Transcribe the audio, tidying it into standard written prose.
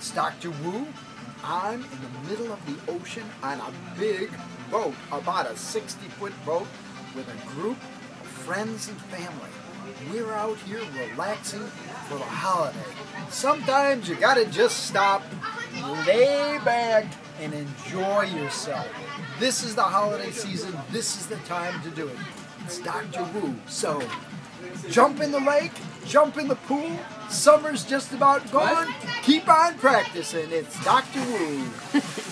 It's Dr. Wu, and I'm in the middle of the ocean on a big boat, about a 60-foot boat with a group of friends and family. We're out here relaxing for the holiday. Sometimes you gotta just stop, lay back, and enjoy yourself. This is the holiday season. This is the time to do it. It's Dr. Wu. So, jump in the lake, jump in the pool. Summer's just about gone. Keep on practicing. It's Dr. Wu.